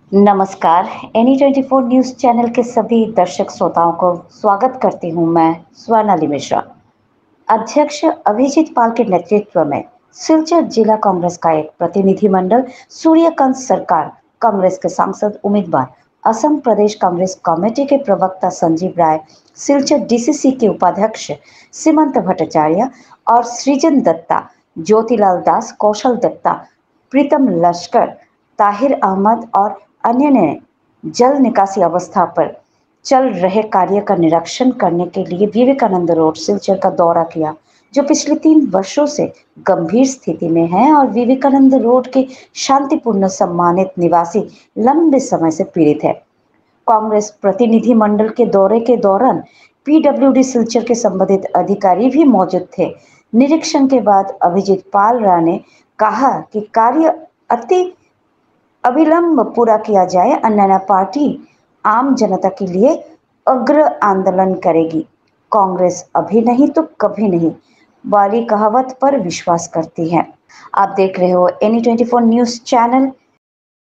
नमस्कार। Any 24 news channel के सभी दर्शक श्रोताओं को स्वागत करती हूं। मैं स्वर्णाली मिश्रा। अध्यक्ष अभिजीत पाल के नेतृत्व में सिलचर जिला कांग्रेस का एक प्रतिनिधिमंडल सूर्यकांत सरकार, कांग्रेस के सांसद उम्मीदवार, असम प्रदेश कांग्रेस कमेटी के प्रवक्ता संजीव राय, सिलचर डीसीसी के उपाध्यक्ष सीमंत भट्टाचार्य और सृजन दत्ता, ज्योतिलाल दास, कौशल दत्ता, प्रीतम लश्कर, ताहिर अहमद और अन्य ने जल निकासी अवस्था पर चल रहे कार्य का निरीक्षण करने के लिए विवेकानंद रोड सिलचर का दौरा किया, जो पिछले 3 वर्षों से गंभीर स्थिति में है और विवेकानंद रोड के शांतिपूर्ण सम्मानित निवासी लंबे समय से पीड़ित है। कांग्रेस प्रतिनिधिमंडल के दौरे के दौरान पीडब्ल्यूडी सिलचर के संबंधित अधिकारी भी मौजूद थे। निरीक्षण के बाद अभिजीत पाल ने कहा कि कार्य अति अविलंब पूरा किया जाए, अन्य पार्टी आम जनता के लिए अग्र आंदोलन करेगी। कांग्रेस अभी नहीं तो कभी नहीं वाली कहावत पर विश्वास करती है। आप देख रहे हो एनी 24 न्यूज चैनल।